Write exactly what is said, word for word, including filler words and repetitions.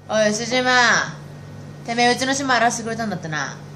おい牛島、てめえうちの島荒らしてくれたんだってな。